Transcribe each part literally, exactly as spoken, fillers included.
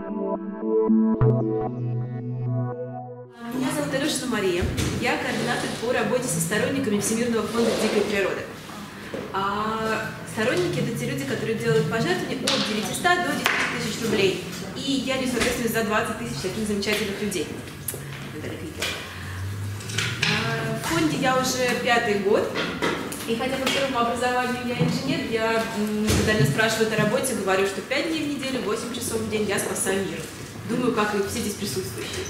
Меня зовут Алешина Мария, я координатор по работе со сторонниками Всемирного фонда дикой природы. А сторонники — это те люди, которые делают пожертвования от девятисот до десяти тысяч рублей. И я несу ответственность за двадцать тысяч таких замечательных людей. В фонде я уже пятый год. И хотя по первому образованию я инженер, я, когда меня спрашивают о работе, говорю, что пять дней в неделю, восемь часов в день я спасаю мир. Думаю, как и все здесь присутствующие.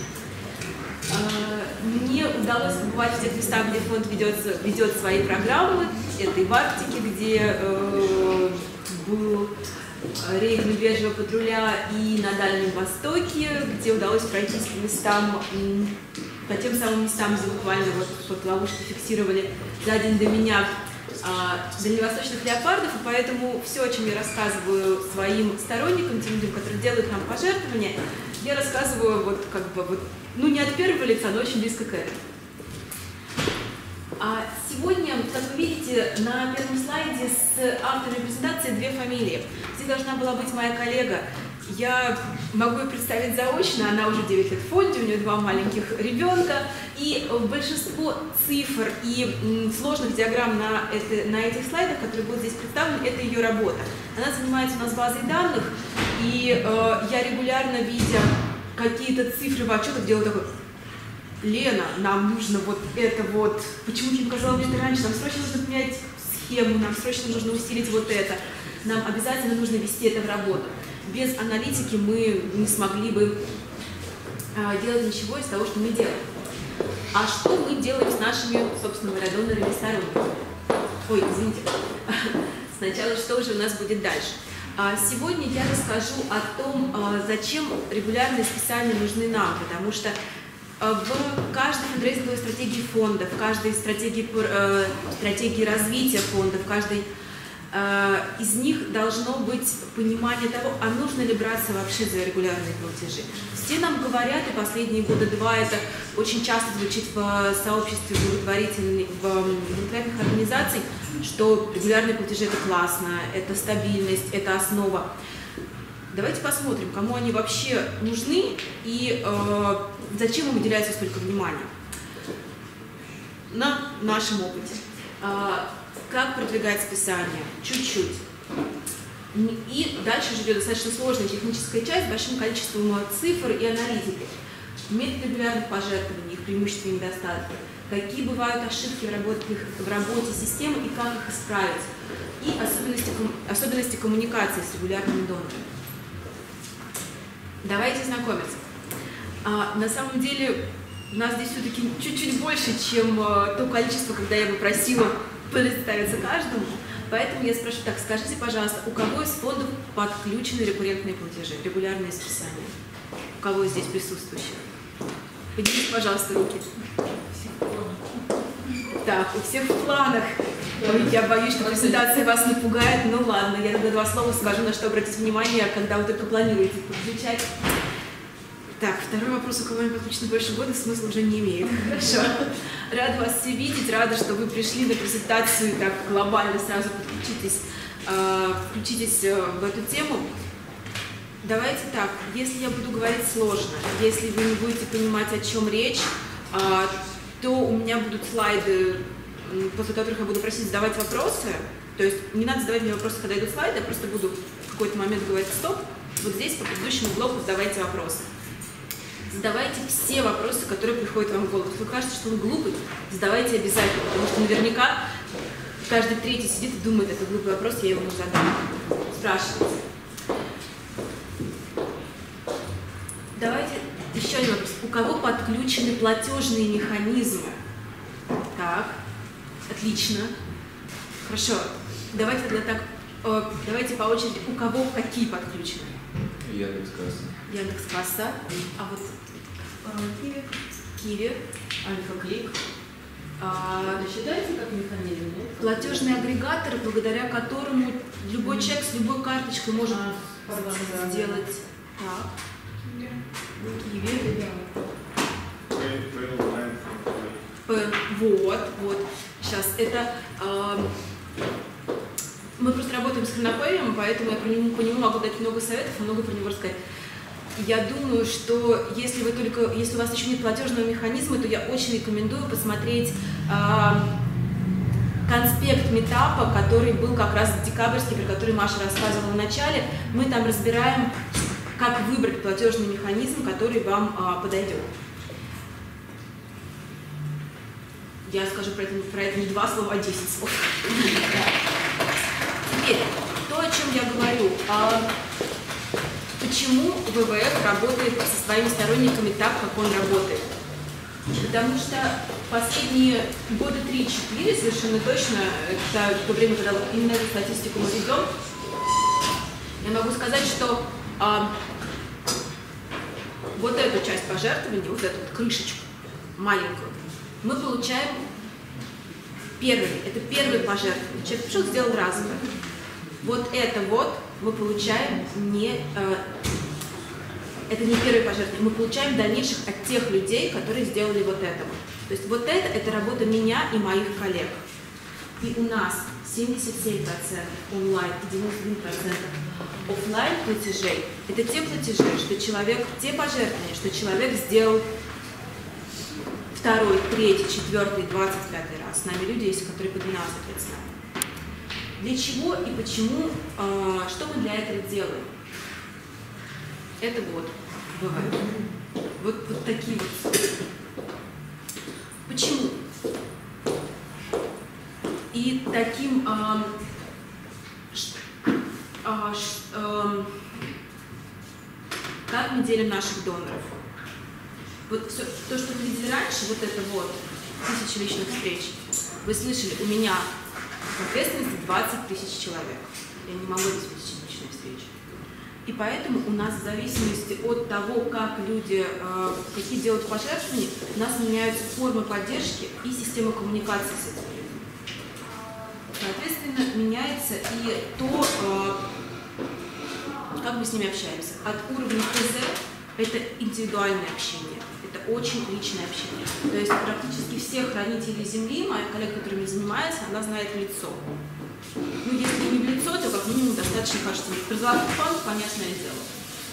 Мне удалось побывать в тех местах, где фонд ведется, ведет свои программы. Это и в Арктике, где э, был рейд медвежьего патруля, и на Дальнем Востоке, где удалось пройтись по местам, по тем самым местам, где буквально вот под ловушки фиксировали за день до меня а, дальневосточных леопардов. И поэтому все, о чем я рассказываю своим сторонникам, тем людям, которые делают нам пожертвования, я рассказываю вот как бы вот, ну не от первого лица, но очень близко к этому. А сегодня, как вы видите, на первом слайде с автором презентации две фамилии. Здесь должна была быть моя коллега. Я могу ее представить заочно, она уже девять лет в фонде, у нее два маленьких ребенка. И большинство цифр и сложных диаграмм на, это, на этих слайдах, которые будут здесь представлены, это ее работа. Она занимается у нас базой данных, и э, я регулярно, видя какие-то цифры в отчетах, делаю такой: Лена, нам нужно вот это вот, почему не показала мне это раньше, нам срочно нужно поменять схему, нам срочно нужно усилить вот это, нам обязательно нужно ввести это в работу. Без аналитики мы не смогли бы а, делать ничего из того, что мы делаем. А что мы делаем с нашими, собственно говоря, донорами сторонниками? Ой, извините. Сначала, что уже у нас будет дальше? А, сегодня я расскажу о том, а, зачем регулярные списания нужны нам, потому что в каждой фандрейзинговой стратегии фонда, в каждой стратегии, э, стратегии развития фонда, в каждой э, из них должно быть понимание того, а нужно ли браться вообще за регулярные платежи. Все нам говорят, и последние года два это очень часто звучит в сообществе благотворительных, в благотворительных организаций, что регулярные платежи — это классно, это стабильность, это основа. Давайте посмотрим, кому они вообще нужны и э, зачем им уделяется столько внимания. На нашем опыте. Э, как продвигать списание? Чуть-чуть. И дальше уже идет достаточно сложная техническая часть с большим количеством цифр и аналитики. Методы регулярных пожертвований, их преимущества и недостатки. Какие бывают ошибки в работе, в работе системы и как их исправить. И особенности, особенности коммуникации с регулярными донорами. Давайте знакомиться. А, на самом деле у нас здесь все-таки чуть-чуть больше, чем а, то количество, когда я бы просила представиться каждому. Поэтому я спрошу так: скажите, пожалуйста, у кого из фондов подключены рекуррентные платежи, регулярные списания? У кого здесь присутствующих? Поднимите, пожалуйста, руки. Так, у всех в планах. Ой, я боюсь, что презентация вас напугает. Ну ладно, я тогда два слова скажу, на что обратить внимание, когда вы только планируете подключать. Так, второй вопрос: у кого подключено больше года, смысла уже не имеет. Хорошо. Рада вас все видеть, рада, что вы пришли на презентацию и так глобально сразу подключитесь, э, включитесь в эту тему. Давайте так, если я буду говорить сложно, если вы не будете понимать, о чем речь, э, то у меня будут слайды, после которых я буду просить задавать вопросы. То есть не надо задавать мне вопросы, когда идут слайды, я просто буду в какой-то момент говорить: стоп, вот здесь по предыдущему блоку задавайте вопросы. Задавайте все вопросы, которые приходят вам в голову. Если вы кажется, что он глупый, задавайте обязательно, потому что наверняка каждый третий сидит и думает: это глупый вопрос, я его не задам. Спрашивайте. Давайте еще один вопрос. У кого подключены платежные механизмы? Так, отлично. Хорошо. Давайте тогда так, э, давайте по очереди. У кого какие подключены? Яндекс.Касса. Яндекс.Касса. А вот Киви. Киви. Альфа-Клик. А, считается как механизм, нет? Платежный агрегатор, благодаря которому любой mm-hmm. человек с любой карточкой может а, сделать. Так. Киви. Вот, вот. Сейчас это. Э, мы просто работаем с хронопеем, поэтому я по нему, по нему могу дать много советов и много про него рассказать. я думаю, что если вы только, если у вас еще нет платежного механизма, то я очень рекомендую посмотреть э, конспект митапа, который был как раз декабрьский, про который Маша рассказывала в начале. Мы там разбираем, как выбрать платежный механизм, который вам э, подойдет. Я скажу про это, про это не два слова, а десять слов. Теперь, то, о чем я говорю. Почему вэ вэ эф работает со своими сторонниками так, как он работает? Потому что последние года три-четыре, совершенно точно, это то время, когда вот именно эту статистику мы ведем, я могу сказать, что а, вот эту часть пожертвований, вот эту вот крышечку маленькую, мы получаем первыми. Это первые пожертвования. Человек пришел, сделал разовое. Вот это вот мы получаем не... Э, это не первые пожертвования. Мы получаем дальнейших от тех людей, которые сделали вот это вот. То есть вот это, это работа меня и моих коллег. И у нас семьдесят семь процентов онлайн и девяносто один процент офлайн платежей. Это те платежи, что человек, те пожертвования, что человек сделал второй, третий, четвертый, двадцать пятый раз. С нами люди есть, которые по двенадцать лет с нами. Для чего и почему, э, что мы для этого делаем? Это вот бывает. Вот, вот такие вот. Почему? И таким э, ш, э, ш, э, как мы делим наших доноров? Вот все, то, что вы видели раньше, вот это вот, тысячи личных встреч, вы слышали, у меня в ответственности двадцать тысяч человек. Я не могу обеспечить личные встречи. И поэтому у нас в зависимости от того, как люди, э, какие делают пожертвования, у нас меняются формы поддержки и система коммуникации с этими людьми. Соответственно, меняется и то, э, как мы с ними общаемся. От уровня ТЗ это индивидуальное общение. Это очень личное общение. То есть практически всех хранителей Земли, моих коллег, которыми занимается, она знает в лицо. Ну, если не в лицо, то как минимум достаточно кажется. Про золотой фонд, понятное дело.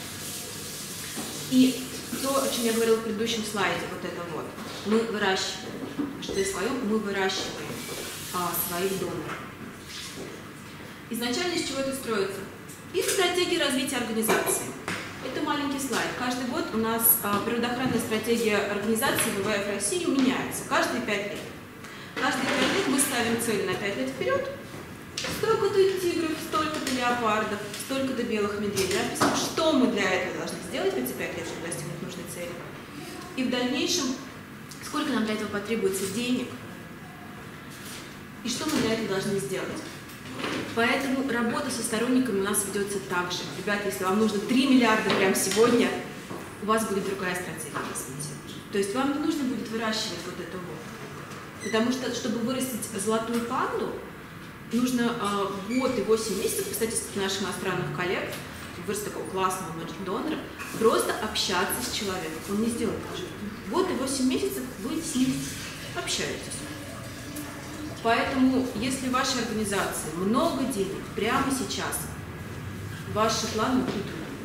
И то, о чем я говорила в предыдущем слайде, вот это вот. Мы выращиваем, что и своем, мы выращиваем а, своих доноров. Изначально из чего это строится? Из стратегии развития организации. Это маленький слайд. Каждый год у нас а, природоохранная стратегия организации вэ вэ эф России меняется. Каждые пять лет. Каждые пять лет мы ставим цель на пять лет вперед. Столько-то тигров, столько-то леопардов, столько-то белых медведей. Написано, что мы для этого должны сделать в эти пять лет, чтобы достигнуть нужной цели. И в дальнейшем, сколько нам для этого потребуется денег, и что мы для этого должны сделать. Поэтому работа со сторонниками у нас ведется так же. Ребята, если вам нужно три миллиарда прямо сегодня, у вас будет другая стратегия развития. То есть вам не нужно будет выращивать вот это вот. Потому что, чтобы вырастить золотую панду, нужно э, год и восемь месяцев, по статистике наших иностранных коллег, вырастить такого классного донора, просто общаться с человеком. Он не сделает пожертвование. Год и восемь месяцев вы с ним общаетесь. Поэтому, если в вашей организации много денег прямо сейчас, ваши планы будут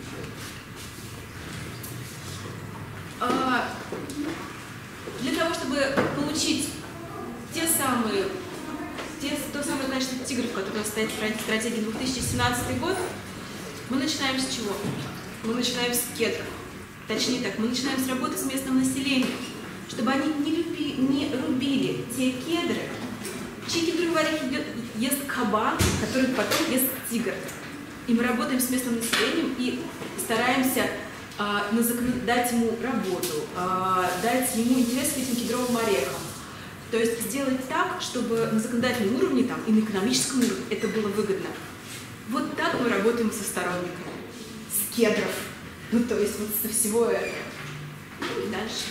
а, для того, чтобы получить те самые, те, то самое количество тигров, которое у нас стоит в стратегии две тысячи семнадцатый год, мы начинаем с чего? Мы начинаем с кедров. Точнее так, мы начинаем с работы с местным населением, чтобы они не, люби, не рубили те кедры, чьи кедровые орехи ест кабан, который потом ест тигр. И мы работаем с местным населением и стараемся а, дать ему работу, а, дать ему интерес к этим кедровым орехам. То есть сделать так, чтобы на законодательном уровне там, и на экономическом уровне это было выгодно. Вот так мы работаем со сторонниками. С кедров. Ну, то есть вот со всего этого. И дальше.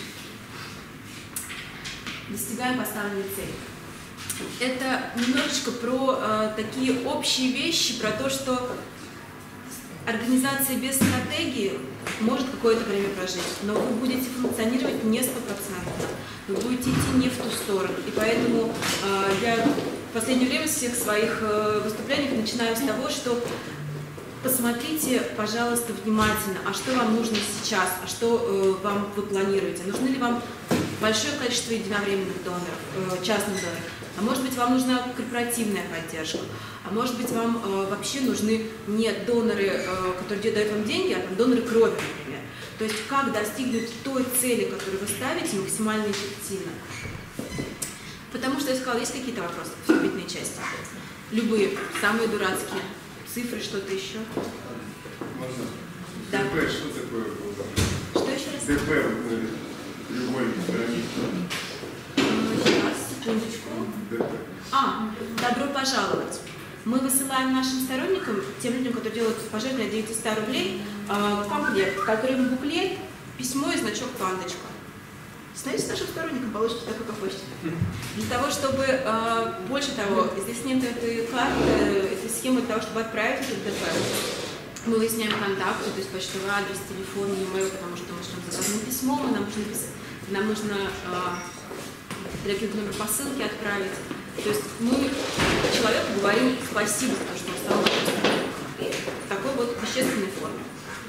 Достигаем поставленной цели. Это немножечко про э, такие общие вещи, про то, что организация без стратегии может какое-то время прожить, но вы будете функционировать не стопроцентно, вы будете идти не в ту сторону. И поэтому э, я в последнее время в всех своих э, выступлениях начинаю с того, что посмотрите, пожалуйста, внимательно, а что вам нужно сейчас, а что э, вам вы планируете. Нужны ли вам большое количество единовременных доноров, э, частных доноров, а может быть, вам нужна корпоративная поддержка, а может быть, вам э, вообще нужны не доноры, э, которые дают вам деньги, а там доноры крови, например. То есть как достигнуть той цели, которую вы ставите, максимально эффективно. Потому что я сказала, есть какие-то вопросы в вступительной части? Любые, самые дурацкие. Цифры, что-то еще? Можно? Да. ДП, что такое? Что еще раз? ДП, любой границ. Сейчас, секундочку. ДП. А, добро пожаловать. Мы высылаем нашим сторонникам, тем людям, которые делают пожертвования от девятисот рублей, комплект, в котором буклет, письмо и значок пандочка. Становитесь нашим сторонником, получите такой, как хотите. Для того, чтобы, э, больше того, здесь нет этой карты, этой схемы для того, чтобы отправить этот ДП, мы выясняем контакты, то есть почтовый адрес, телефон, e-mail, потому что мы шлем заказное письмо, нам нужно, нам нужно э, реквизит номер посылки отправить. То есть мы человеку говорим спасибо за то, что он стал в такой вот вещественной форме.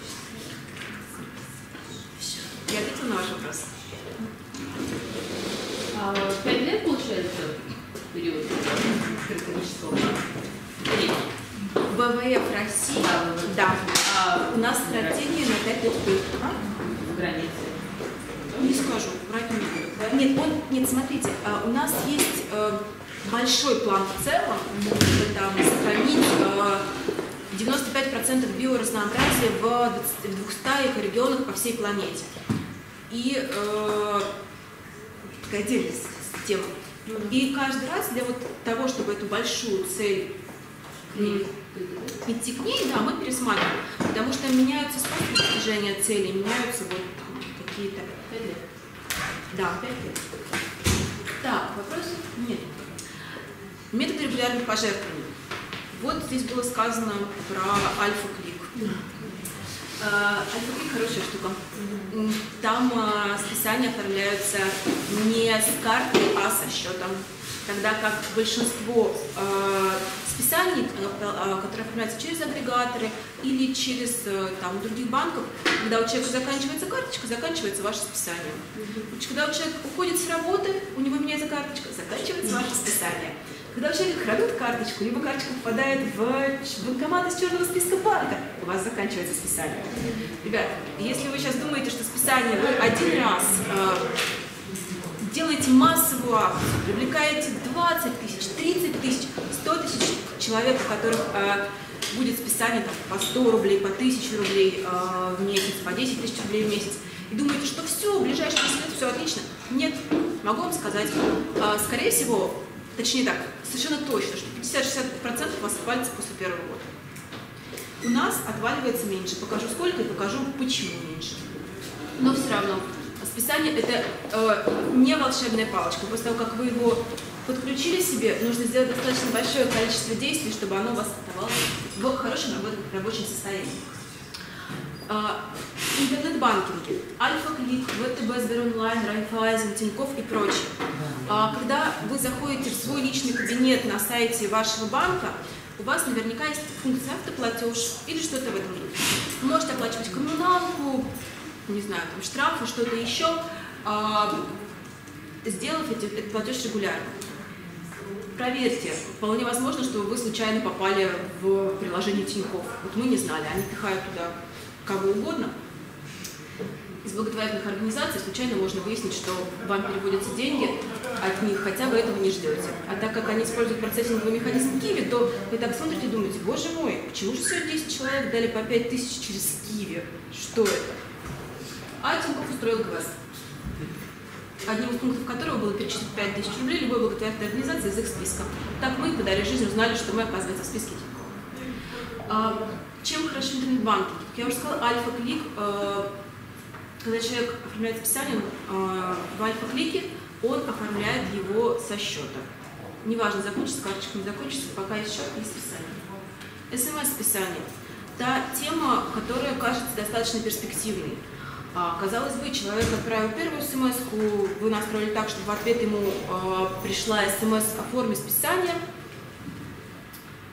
Я ответила на ваш вопрос. А, Пять лет получается период экономического? ВВФ России, Да, ВВФ. да. А У нас стратегия на пять лет вперед. А? в границе? Не скажу, врать не буду. Нет, он, нет, смотрите, у нас есть э, большой план в целом, чтобы там сохранить э, девяносто пять процентов биоразнообразия в двухстах регионах по всей планете. И э, такая отдельная тема. И каждый раз для вот того, чтобы эту большую цель mm. идти к ней, да, мы пересматриваем. Потому что меняются способы достижения цели, меняются вот какие-то... Пять лет. Да, пять лет. Так, вопросы? Нет. Методы регулярных пожертвований. Вот здесь было сказано про Альфа-Клик. Альфа-Клик хорошая штука. Там э, списания оформляются не с карты, а со счетом. Тогда как большинство э, списаний, э, которые оформляются через агрегаторы или через э, там, других банков, когда у человека заканчивается карточка, заканчивается ваше списание. Когда у человека уходит с работы, у него меняется карточка, заканчивается ваше списание. Когда у человека крадут карточку, либо карточка попадает в банкомат из черного списка банка, у вас заканчивается списание. Ребят, если вы сейчас думаете, что списание вы один раз э, делаете массовую акцию, привлекаете двадцать тысяч, тридцать тысяч, сто тысяч человек, у которых э, будет списание там, по сто рублей, по тысяче рублей э, в месяц, по десять тысяч рублей в месяц, и думаете, что все, в ближайшие десять лет все отлично. Нет, могу вам сказать, э, скорее всего, точнее так, совершенно точно, что пятьдесят-шестьдесят процентов у вас отвалится после первого года. У нас отваливается меньше. Покажу сколько и покажу, почему меньше. Но все равно, списание это э, не волшебная палочка. После того, как вы его подключили себе, нужно сделать достаточно большое количество действий, чтобы оно у вас оставалось в хорошем рабочем состоянии. Интернет-банкинги, Альфа-Клик, ВТБ, Сберонлайн, Райфайзен, Тинькофф и прочее. Когда вы заходите в свой личный кабинет на сайте вашего банка, у вас наверняка есть функция автоплатеж или что-то в этом духе. Вы можете оплачивать коммуналку, не знаю, там, штрафы, что-то еще, сделав этот платеж регулярно. Проверьте, вполне возможно, что вы случайно попали в приложение Тинькофф. Вот мы не знали, они пихают туда кого угодно. Из благотворительных организаций случайно можно выяснить, что вам переводятся деньги от них, хотя вы этого не ждете. А так как они используют процессинговый механизм Киви, то вы так смотрите и думаете, боже мой, почему же сегодня десять человек дали по пять тысяч через Киви? Что это? А Тинькофф устроил ГВС, одним из пунктов которого было перечислить пять тысяч рублей любой благотворительной организации из их списка. Так мы, подарив жизнь, узнали, что мы, оказывается, в списке Тинькофф. Чем хороши интернет-банки? Как я уже сказала, Альфа-Клик, э, когда человек оформляет списание э, в Альфа-Клике, он оформляет его со счета. Неважно, закончится карточка, не закончится, пока есть счет, есть списание. СМС-списание. Та тема, которая кажется достаточно перспективной. А, казалось бы, человек отправил первую смс-ку, вы настроили так, чтобы в ответ ему э, пришла смс «Оформи списание».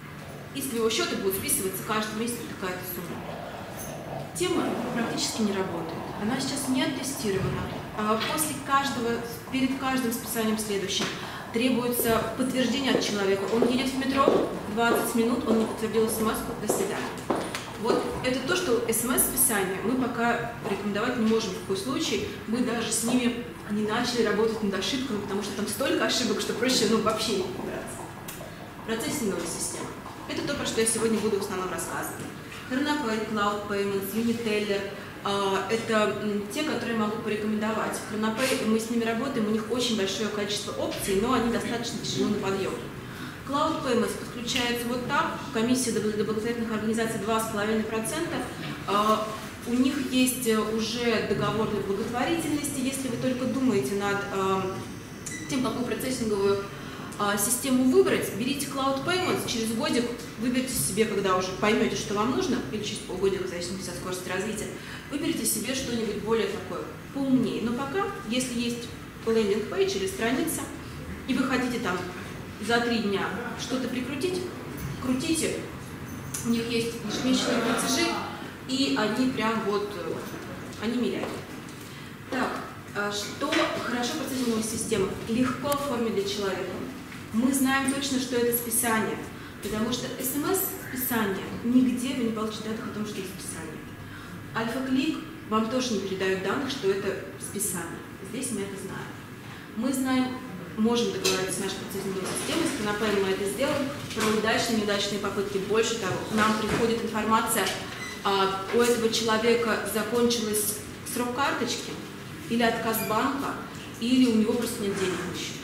из твоего счета будет списываться каждый месяц такая-то сумма. Тема практически не работает. Она сейчас не оттестирована. После каждого, перед каждым списанием следующим требуется подтверждение от человека. Он едет в метро, двадцать минут, он не подтвердил смс-ку, до свидания. Вот это то, что смс-списание мы пока рекомендовать не можем ни в коем случае. Мы даже с ними не начали работать над ошибками, потому что там столько ошибок, что проще ну, вообще не разбираться. Процессинговая система. Это то, про что я сегодня буду в основном рассказывать. Chronopay, Cloud Payments, Uniteller – это те, которые я могу порекомендовать. Chronopay, мы с ними работаем, у них очень большое количество опций, но они достаточно тяжело на подъем. Cloud Payments подключается вот так, комиссия для благотворительных организаций два с половиной процента. У них есть уже договор для благотворительности. Если вы только думаете над тем, какую процессинговую систему выбрать, берите Cloud Payments, через годик выберите себе, когда уже поймете, что вам нужно, или через полгодика, в зависимости от скорости развития, выберите себе что-нибудь более такое, поумнее. Но пока, если есть лендинг-пейдж или страница, и вы хотите там за три дня что-то прикрутить, крутите, у них есть ежемесячные платежи, и они прям вот, они миляют. Так, что хорошо процессинговая система? Легко оформить для человека. Мы знаем точно, что это списание, потому что смс-списание, нигде вы не получите данных о том, что это списание. Альфа-клик вам тоже не передают данных, что это списание. Здесь мы это знаем. Мы знаем, можем договориться с нашей процессинговой системой, с Chronopay мы это сделаем, про удачные и неудачные попытки. Больше того, нам приходит информация, а, у этого человека закончился срок карточки, или отказ банка, или у него просто нет денег на счету.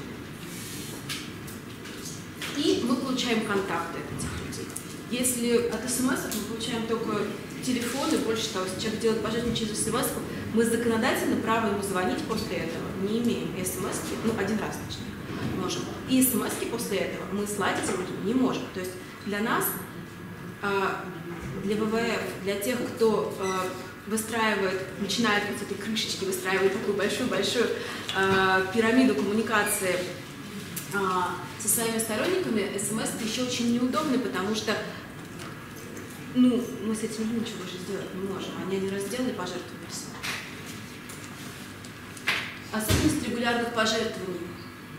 И мы получаем контакты этих людей. Если от смс мы получаем только телефоны, больше того, если человек делает пожертвование через смс, мы законодательно право ему звонить после этого не имеем. И смс, ну один раз точнее, можем. И смс после этого мы слать этим людям не можем. То есть для нас, для вэ вэ эф, для тех, кто выстраивает, начинает вот с этой крышечки, выстраивает такую большую-большую пирамиду коммуникации со своими сторонниками, смс еще очень неудобны, потому что ну, мы с этим ничего больше сделать не можем. Они один раз сделали пожертвования. Особенность регулярных пожертвований.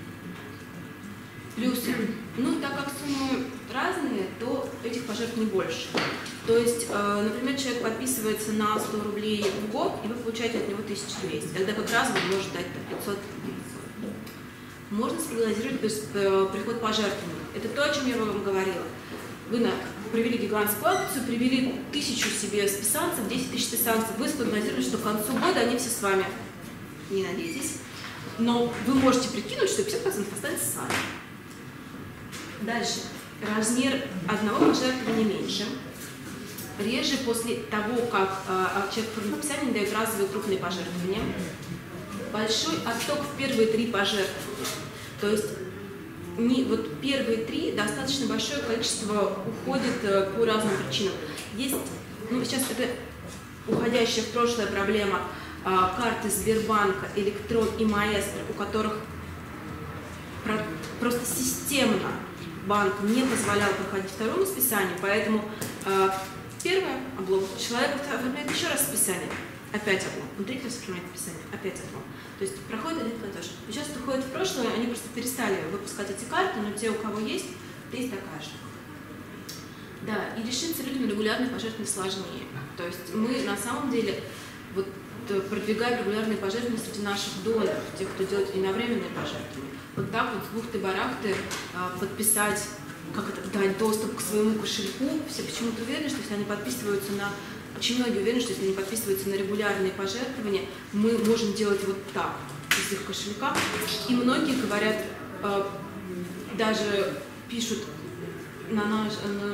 Плюсы. Ну, так как суммы разные, то этих пожертвований больше. То есть, э, например, человек подписывается на сто рублей в год, и вы получаете от него тысячу двести. Тогда как раз вы можете дать пятьсот. Можно спрогнозировать приход пожертвований. Это то, о чем я вам говорила. Вы на, провели гигантскую акцию, привели тысячу себе списанцев, десять тысяч списанцев. Вы спрогнозировали, что к концу года они все с вами. Не надейтесь. Но вы можете прикинуть, что пятьдесят процентов останется с вами. Дальше. Размер одного пожертвования меньше. Реже после того, как э, человек в написании дает разовые крупные пожертвования. Большой отток в первые три пожертвования. То есть не, вот первые три достаточно большое количество уходит э, по разным причинам. Есть, ну сейчас это уходящая в прошлое проблема, э, карты Сбербанка, Электрон и Маэстро, у которых про, просто системно банк не позволял проходить второму списанию, поэтому э, первое облом, человек оформляет еще раз списание. Опять облом. Он третий раз оформляет списание, опять облом. То есть проходит один платеж. Сейчас уходит в прошлое, они просто перестали выпускать эти карты, но те, у кого есть, есть такая же. Да, и решиться людям регулярные пожертвования сложнее. То есть мы на самом деле вот, продвигаем регулярные пожертвования среди наших доноров, тех, кто делает единовременные пожертвования. Вот так вот с бухты-барахты подписать, как это, дать доступ к своему кошельку. Все почему-то уверены, что если они подписываются на... Очень многие уверены, что если они подписываются на регулярные пожертвования, мы можем делать вот так, из их кошелька. И многие говорят, э, даже пишут на наш, на,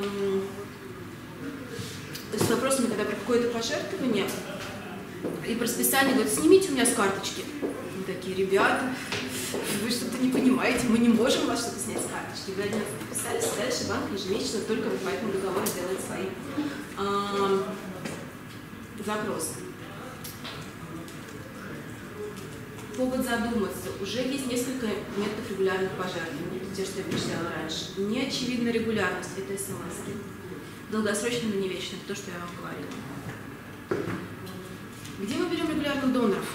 с вопросами, когда про какое-то пожертвование, и про списание, говорят, снимите у меня с карточки. Мы такие, ребята, вы что-то не понимаете, мы не можем у вас что-то снять с карточки. Вы один раз подписались, дальше банк ежемесячно только по этому договору делает свои а, запросы. повод задуматься. Уже есть несколько методов регулярных пожертвований, те, что я перечисляла раньше. Не очевидна регулярность, это смс. Долгосрочно, но не вечно, это то, что я вам говорила. Где мы берем регулярных доноров?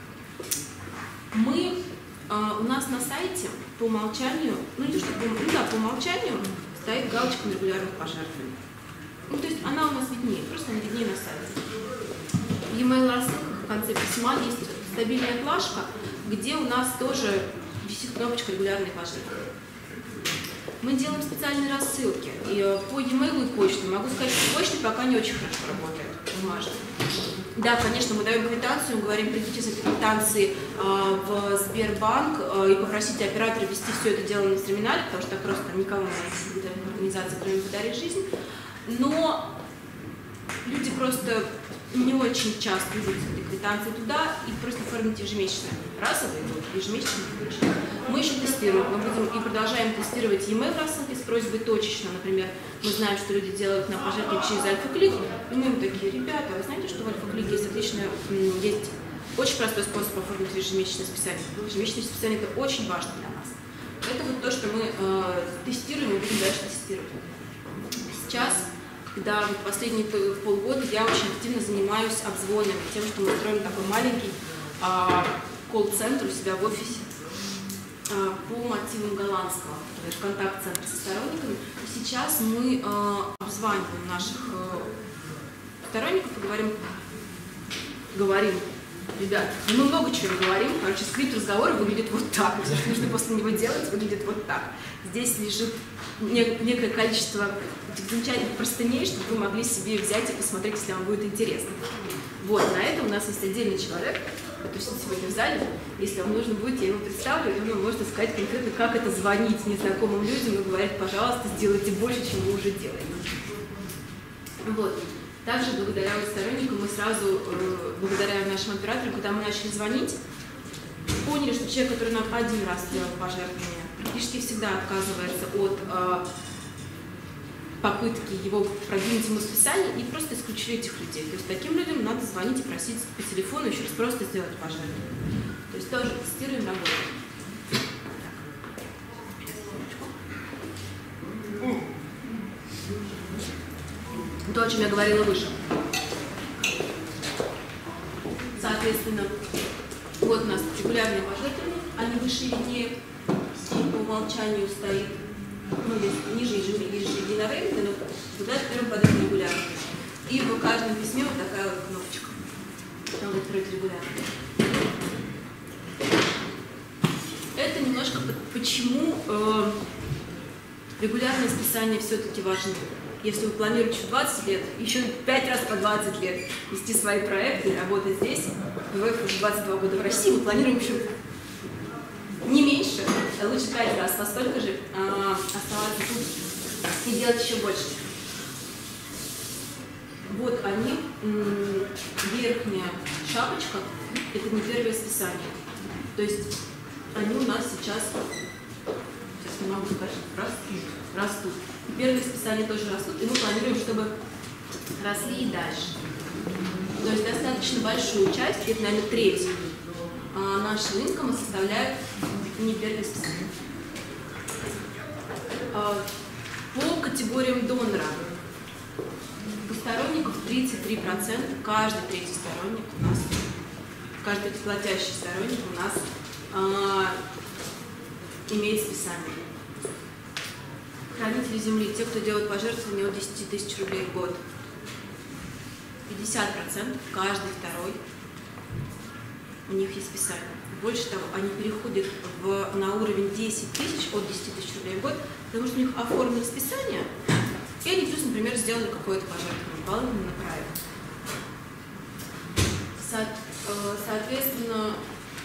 Мы, э, у нас на сайте по умолчанию, ну не то, что по, ну, да, по умолчанию стоит галочка на регулярных пожертвований. Ну, то есть она у нас виднее, просто она виднее на сайте. В e-mail рассылках в конце письма есть стабильная плашка, где у нас тоже висит кнопочка «Регулярные пожертвования». Мы делаем специальные рассылки. И по e-mail и почте. Могу сказать, что почта пока не очень хорошо работает. Бумажно. Да, конечно, мы даем квитанцию, мы говорим, придите с этой квитанции э, в Сбербанк э, и попросите оператора вести все это дело на терминале, потому что так просто никому не организация, кроме «Подари жизнь». Но люди просто не очень часто идут с этой квитанцией туда и просто оформить ежемесячно. Разовые идут, ежемесячно включить. Мы еще тестируем, мы будем и продолжаем тестировать e-mail рассылки с просьбой точечно. Например, мы знаем, что люди делают нам пожертвования через Альфа-Клик, и мы им такие: ребята, вы знаете, что в Альфа-Клике есть отличное, есть очень простой способ оформить ежемесячное списание. Ежемесячное списание – это очень важно для нас. Это вот то, что мы э, тестируем и будем дальше тестировать. Сейчас, когда вот последние полгода я очень активно занимаюсь обзвонами, тем, что мы строим такой маленький э, колл-центр у себя в офисе э, по мотивам голландского, контакт-центр со сторонниками. И сейчас мы э, обзваниваем наших э, сторонников и говорим, говорим, ребят, мы много чего говорим, короче, скрипт разговора выглядит вот так, все, что нужно после него делать, выглядит вот так. Здесь лежит некое количество этих замечательных простыней, чтобы вы могли себе взять и посмотреть, если вам будет интересно. Вот, на это у нас есть отдельный человек, который сидит сегодня в зале. Если вам нужно будет, я его представлю, и он может сказать конкретно, как это звонить незнакомым людям и говорить, пожалуйста, сделайте больше, чем вы уже делаете. Вот. Также благодаря вот сторонникам мы сразу, э, благодаря нашим операторам, когда мы начали звонить, поняли, что человек, который нам один раз сделал пожертвование, практически всегда отказывается от э, попытки его продвинуть ему списание, и просто исключили этих людей. То есть таким людям надо звонить и просить по телефону еще раз просто сделать пожертвование. То есть тоже тестируем, работаем. То, о чем я говорила выше. Соответственно, вот у нас регулярные пожертвования, они выше и виднее, и по умолчанию стоит, ну, ниже единовременно, но туда берем под это регулярно. И в каждом письме вот такая вот кнопочка. Надо открыть регулярно. Это немножко почему э, регулярное списание все-таки важно. Если вы планируете еще двадцать лет, еще пять раз по двадцать лет вести свои проекты, работать здесь, вы уже двадцать два года в России, мы планируем еще не меньше, а лучше пять раз, по столько же а, оставаться тут и делать еще больше. Вот они, верхняя шапочка, это не первое списание. То есть они у нас сейчас, сейчас не могу сказать, растут. растут. Первые списания тоже растут, и мы планируем, чтобы росли и дальше. То есть достаточно большую часть, это, наверное, треть нашего инкома составляют не первые списания. По категориям донора. У сторонников тридцать три процента, каждый третий сторонник у нас, каждый третий платящий сторонник у нас а, имеет списание. Хранители земли, те, кто делают пожертвования от десяти тысяч рублей в год, пятьдесят процентов, каждый второй, у них есть списание. Больше того, они переходят в, на уровень десять тысяч, от десяти тысяч рублей в год, потому что у них оформлено списание, и они плюс, например, сделали какое-то пожертвование, выполнено на проект. Со, соответственно,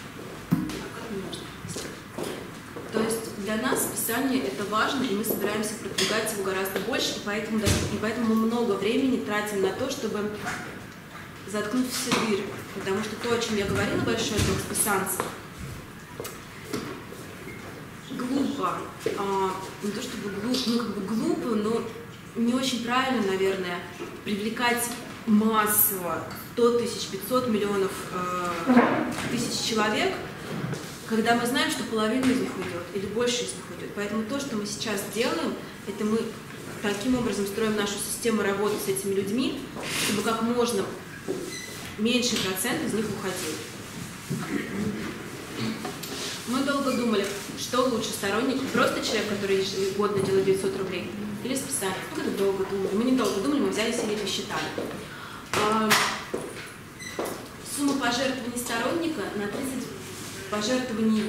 то есть для нас списание это важно, и мы собираемся продвигать его гораздо больше, и поэтому, и поэтому мы много времени тратим на то, чтобы заткнуть все дыры. Потому что то, о чем я говорила, большой долг списанцев, глупо, а, не то чтобы глупо, ну как бы глупо, но не очень правильно, наверное, привлекать массово сто тысяч, пятьсот миллионов э, тысяч человек когда мы знаем, что половина из них уйдет или больше из них уйдет. Поэтому то, что мы сейчас делаем, это мы таким образом строим нашу систему работы с этими людьми, чтобы как можно меньший процент из них уходил. Мы долго думали, что лучше, сторонник, просто человек, который ежегодно делает девятьсот рублей, или списание. Мы как-то долго думали. Мы недолго думали, мы взяли себе и посчитали. А, сумма пожертвований сторонника на тридцать пожертвований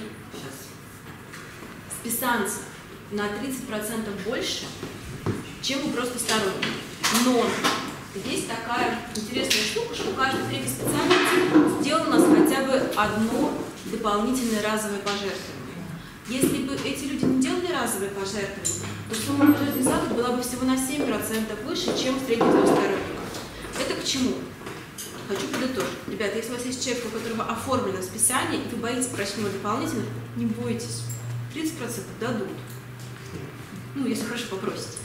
списанца на тридцать процентов больше, чем у просто сторонника. Но есть такая интересная штука, что каждый третий специалист сделал у нас хотя бы одно дополнительное разовое пожертвование. Если бы эти люди не делали разовые пожертвования, то сумма пожертвований за год была бы всего на семь процентов выше, чем средний для сторонника. Это к чему? Хочу подытожить. Ребята, если у вас есть человек, у которого оформлено списание, и вы боитесь просить него дополнительно, не бойтесь. тридцать процентов дадут. Ну, если хорошо попросите.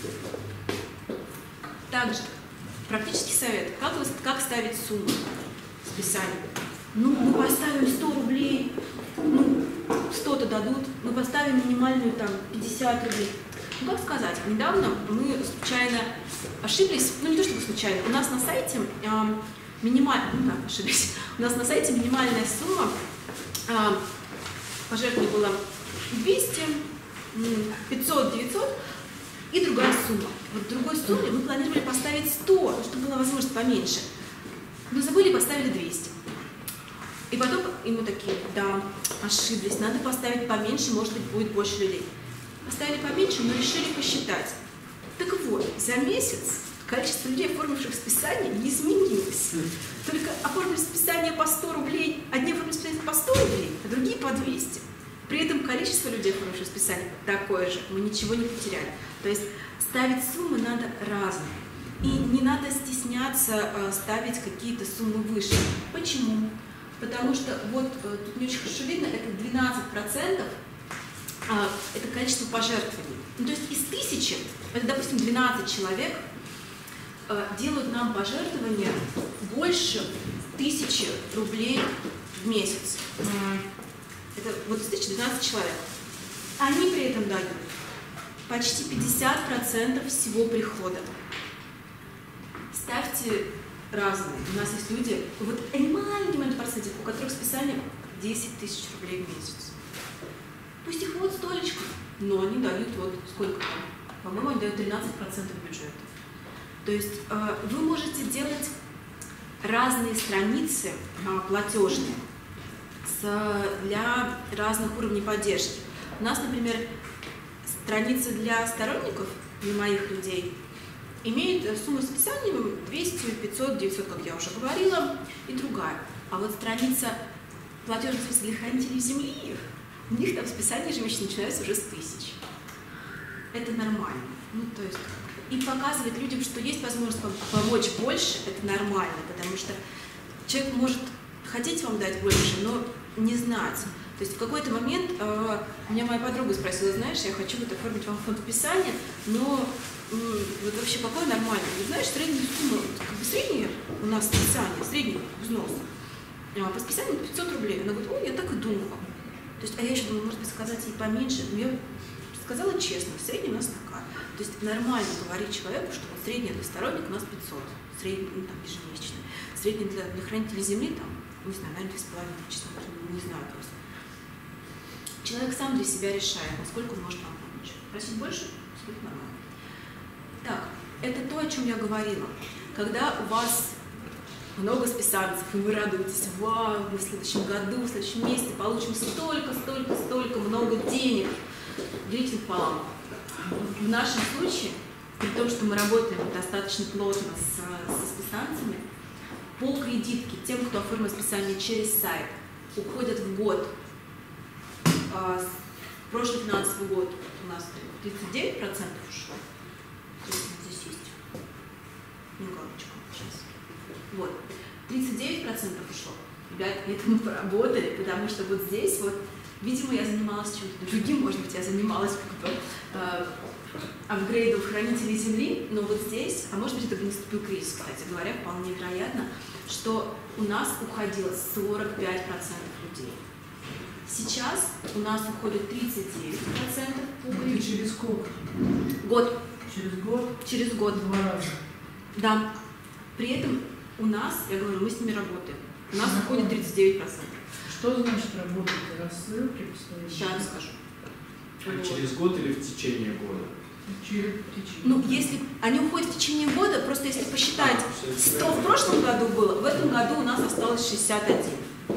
Также практический совет. Как, вы, как ставить сумму списания? Ну, мы поставим сто рублей, ну, сто-то дадут, мы поставим минимальную там пятьдесят рублей. Ну, как сказать, недавно мы случайно ошиблись, ну, не то чтобы случайно, у нас на сайте э, минимальная, ну, как ошиблись, у нас на сайте минимальная сумма э, пожертвований была двести, пятьсот, девятьсот и другая сумма. Вот в другой сумме мы планировали поставить сто, чтобы была возможность поменьше, но забыли и поставили двести. И потом и мы такие, да, ошиблись, надо поставить поменьше, может быть, будет больше людей. Поставили поменьше, но решили посчитать. Так вот, за месяц количество людей, оформивших списание, не изменилось. Только оформили списание по сто рублей, одни оформили списание по сто рублей, а другие по двести. При этом количество людей, оформивших списание, такое же, мы ничего не потеряли. То есть ставить суммы надо разные. И не надо стесняться э, ставить какие-то суммы выше. Почему? Потому что вот тут не очень хорошо видно, это двенадцать процентов, а, это количество пожертвований. Ну, то есть из тысячи, это, допустим, двенадцать человек а, делают нам пожертвования больше тысячи рублей в месяц. Это вот из тысячи двенадцать человек. Они при этом дают почти пятьдесят процентов всего прихода. Ставьте разные. У нас есть люди, вот они маленький процент, у которых списание десять тысяч рублей в месяц. Пусть их вот столечко, но они дают вот сколько там, по-моему, они дают тринадцать процентов бюджета. То есть э, вы можете делать разные страницы э, платежные с, для разных уровней поддержки. У нас, например, страница для сторонников, для моих людей, имеет сумму списания двести, пятьсот, девятьсот, как я уже говорила, и другая. А вот страница платежных средств для хранителей земли, у них там списание ежемесячно начинается уже с тысяч. Это нормально. Ну, то есть, и показывать людям, что есть возможность помочь больше, это нормально, потому что человек может хотеть вам дать больше, но не знать. То есть в какой-то момент э, меня моя подруга спросила, знаешь, я хочу вот оформить вам фонд списания, но вот вообще какое нормально? Вы знаешь, средняя сумма, как бы средняя у нас списание, средний взнос а по списанию пятьсот рублей. Она говорит, ой, я так и думала. То есть, а я еще думала, может быть, сказать ей поменьше. Но я сказала честно, средняя у нас такая. То есть нормально говорить человеку, что вот средняя для сторонника у нас пятьсот, средняя, ну, там, ежемесячная. Средняя для, для хранителей земли, там, не знаю, наверное, две с половиной, честно говоря, не знаю просто. Человек сам для себя решает, насколько он может вам помочь. Просить больше, сколько нормально. Так, это то, о чем я говорила. Когда у вас много списанцев, и вы радуетесь, вау, мы в следующем году, в следующем месяце получим столько, столько, столько, много денег, делите пополам. В нашем случае, при том, что мы работаем достаточно плотно с, со списанцами, полкредитки тем, кто оформил списание через сайт, уходят в год. А, прошлый финансовый год у нас тридцать девять процентов ушло. Здесь есть галочка сейчас. Вот. тридцать девять процентов ушло. Ребят, это мы поработали, потому что вот здесь вот, видимо, я занималась чем-то другим, может быть, я занималась как бы, э, апгрейдом хранителей земли, но вот здесь, а может быть, это бы наступил кризис, кстати говоря, вполне вероятно, что у нас уходило сорок пять процентов людей. Сейчас у нас уходит тридцать девять процентов по И кредиту. через сколько? Год. Через год? Через год. Два раза. Да. При этом у нас, я говорю, мы с ними работаем. У нас Ага. уходит тридцать девять процентов. Что значит работать? Рассылки постоянно? Сейчас расскажу. А через год или в течение года? Через течение. Ну, если они уходят в течение года, просто если посчитать, А, сто в прошлом году было, в этом году у нас осталось шестьдесят один.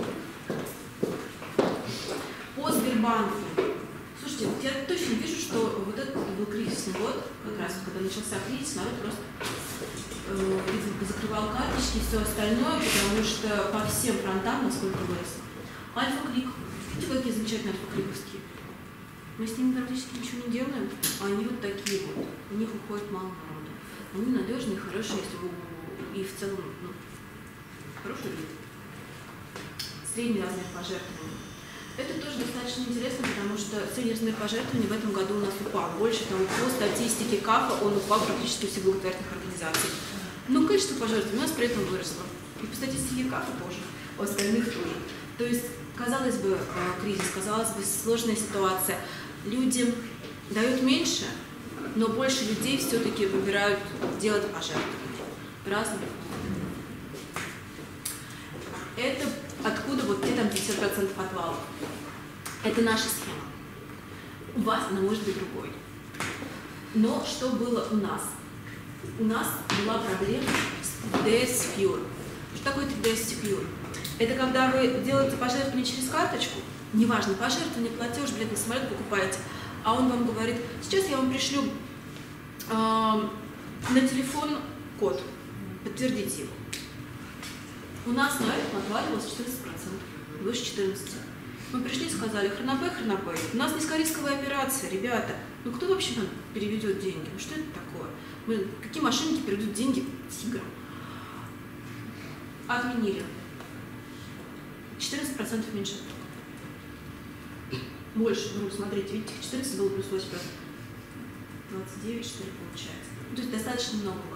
По Сбербанку. Слушайте, вот я точно вижу, что вот этот был кризисный год, как раз когда начался кризис, народ просто э, видимо, закрывал карточки и все остальное, потому что по всем фронтам насколько выросло. Альфа-клик. Видите, какие замечательные альфа-кликовские? Мы с ними практически ничего не делаем, а они вот такие вот. У них уходит мало народу. Они надежные, хорошие, если вы и в целом ну, хороший вид. Средний размер пожертвований. Это тоже достаточно интересно, потому что средний размер пожертвований в этом году у нас упал. Больше того, по статистике КАФа он упал практически у всех благотворительных организаций. Но количество пожертвований у нас при этом выросло. И по статистике КАФа тоже, у остальных тоже. То есть, казалось бы, кризис, казалось бы, сложная ситуация. Люди дают меньше, но больше людей все-таки выбирают делать пожертвования. Разные. Это откуда вот где там пятьдесят процентов отвалов. Это наша схема. У вас она может быть другой. Но что было у нас? У нас была проблема с три дэ эс Secure. Что такое три дэ эс Secure? Это когда вы делаете пожертвование через карточку, неважно, пожертвование, платеж, билет на самолет покупаете, а он вам говорит, сейчас я вам пришлю э, на телефон код, подтвердите его. У нас на этом отваливалось четырнадцать процентов, выше четырнадцати процентов. Мы пришли и сказали, хронопэй, хронопэй, у нас низкорисковая операция, ребята, ну кто вообще нам переведет деньги? Ну что это такое? Мы, какие мошенники переведут деньги тиграм? Отменили. четырнадцать процентов меньше. Больше, ну, смотрите, видите, четырнадцать было плюс восемь процентов. двадцать девять, что ли, получается. Ну, то есть достаточно много было.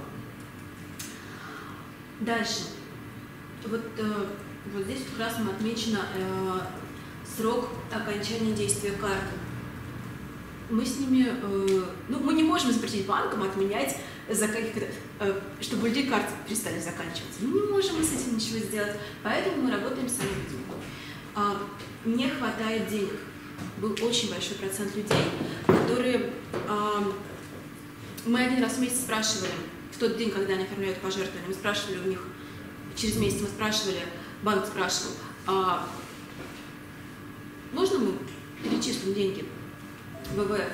Дальше. Вот, э, вот здесь вот красным отмечено э, срок окончания действия карты. Мы с ними, э, ну, мы не можем запретить банкам отменять, за каких-то, э, чтобы у людей карты перестали заканчиваться. Мы не можем мы с этим ничего сделать, поэтому мы работаем сами людьми. А, не хватает денег. Был очень большой процент людей, которые а, мы один раз в месяц спрашивали, в тот день, когда они оформляют пожертвования, мы спрашивали у них, через месяц мы спрашивали, банк спрашивал, а можно мы перечислим деньги в вэ вэ эф?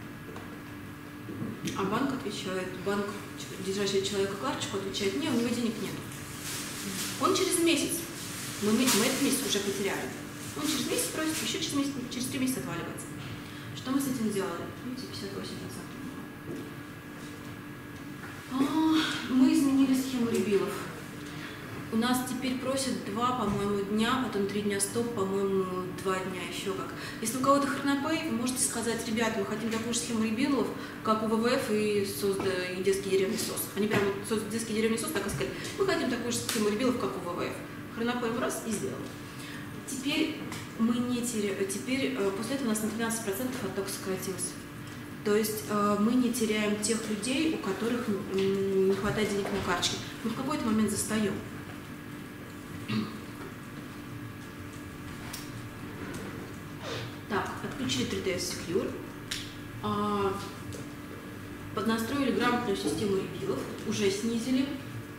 А банк отвечает, банк, держащий человека карточку, отвечает, нет, у него денег нет. Он через месяц, мы, мы этот месяц уже потеряли. Он через месяц просит, еще через, месяц, через три месяца отваливается. Что мы с этим делали? Видите, пятьдесят восемь процентов. А, мы изменили схему ребилов. У нас теперь просят два, по-моему, дня, потом три дня стоп, по-моему, два дня еще как. Если у кого-то хронопэй, вы можете сказать, ребята, мы хотим такую же схему ребилов, как у вэ вэ эф и, СОС, и детский деревни СОС. Они прямо, детский деревни СОС так и сказали, мы хотим такую же схему ребилов, как у вэ вэ эф. Хронопэй раз и сделали. Теперь мы не теряем, теперь после этого у нас на тринадцать процентов отток сократился. То есть э, мы не теряем тех людей, у которых не хватает денег на карточке. Мы в какой-то момент застаем. Так, отключили три дэ эс Secure, э, поднастроили грамотную систему ребилов, уже снизили.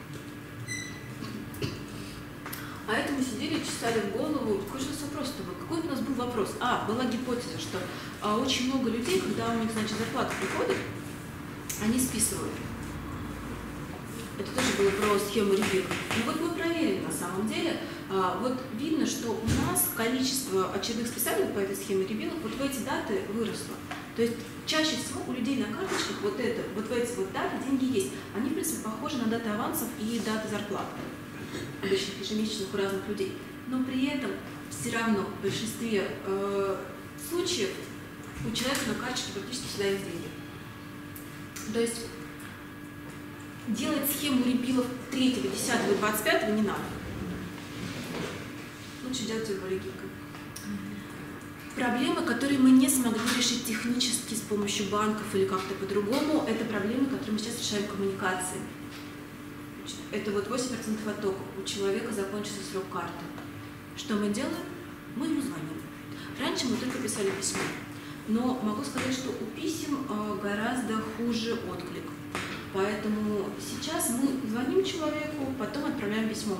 А это мы сидели, чесали в голову. Какой же у нас вопрос-то был? Какой у нас был вопрос? А, была гипотеза, что а, очень много людей, когда у них, значит, зарплата приходит, они списывают. Это тоже было про схему ребилов. Ну вот мы проверили на самом деле. А, вот видно, что у нас количество очередных списаний по этой схеме ребилов вот в эти даты выросло. То есть чаще всего у людей на карточках вот, это, вот в эти вот даты деньги есть. Они, в принципе, похожи на даты авансов и даты зарплат. Обычных ежемесячных у разных людей. Но при этом все равно в большинстве э, случаев у человека на карточке практически всегда есть деньги. То есть делать схему ребилов третьего, десятого и двадцать пятого не надо. Лучше делать ее более гибкой. Проблемы, которые мы не смогли решить технически с помощью банков или как-то по-другому, это проблемы, которые мы сейчас решаем в коммуникации. Это вот восемь процентов оттока. У человека закончился срок карты. Что мы делаем? Мы ему звоним. Раньше мы только писали письмо. Но могу сказать, что у писем гораздо хуже отклик. Поэтому сейчас мы звоним человеку, потом отправляем письмо.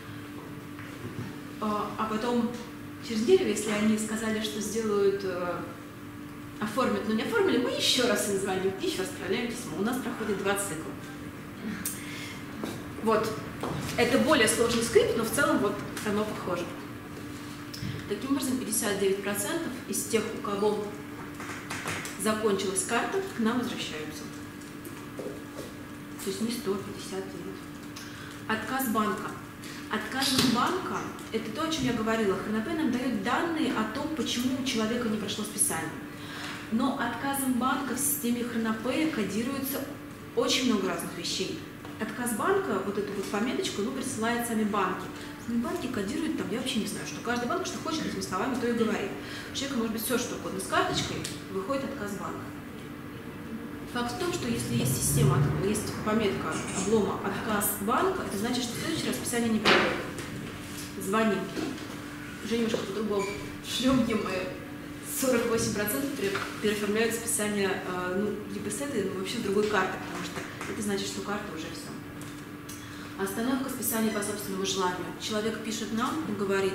А потом через неделю, если они сказали, что сделают, оформят, но не оформили, мы еще раз им звоним, еще раз отправляем письмо. У нас проходит два цикла. Вот. Это более сложный скрипт, но в целом вот оно похоже. Таким образом, пятьдесят девять процентов из тех, у кого закончилась карта, к нам возвращаются. То есть не сто пятьдесят девять. Отказ банка. Отказ банка – это то, о чем я говорила. ХНП нам дает данные о том, почему у человека не прошло списание. Но отказом банка в системе ХНП кодируется очень много разных вещей. Отказ банка, вот эту вот пометочку, ну, присылает сами банки. Сами банки кодируют там, я вообще не знаю, что каждый банк, что хочет, этими словами, то и говорит. У человека может быть все, что угодно. С карточкой выходит отказ банка. Факт в том, что если есть система, есть пометка облома «отказ банка», это значит, что в следующий раз списание не придет. Звоним. Уже немножко по-другому. Шлем ему сорок восемь процентов переоформляют списание ну, либо с этой, но вообще с другой карты, потому что это значит, что карта уже все. Остановка списания по собственному желанию. Человек пишет нам и говорит: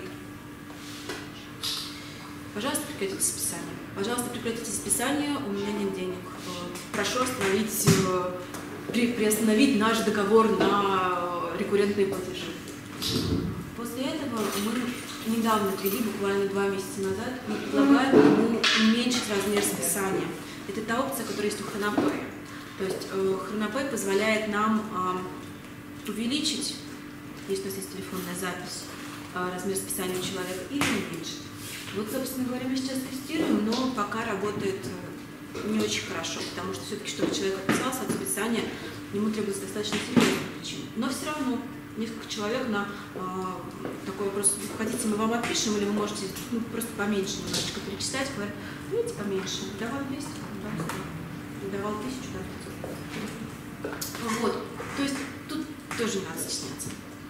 пожалуйста, прекратите списание. Пожалуйста, прекратите списание, у меня нет денег. Прошу остановить, при, приостановить наш договор на рекуррентные платежи. После этого мы недавно ввели, буквально два месяца назад, мы предлагаем ему уменьшить размер списания. Это та опция, которая есть у ХНП. То есть ХНП позволяет нам увеличить, если у нас есть телефонная запись, размер списания у человека, или уменьшить. Вот, собственно говоря, мы сейчас тестируем, но пока работает не очень хорошо, потому что все-таки, чтобы человек отписался от списания, ему требуется достаточно серьезных причин. Но все равно несколько человек на э, такой вопрос: хотите, мы вам отпишем, или вы можете ну, просто поменьше немножечко перечислять, говорят, видите, поменьше, давал двести, давал тысячу, да, пятьсот. Вот, то есть тут тоже не надо стесняться.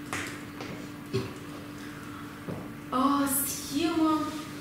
А, схема.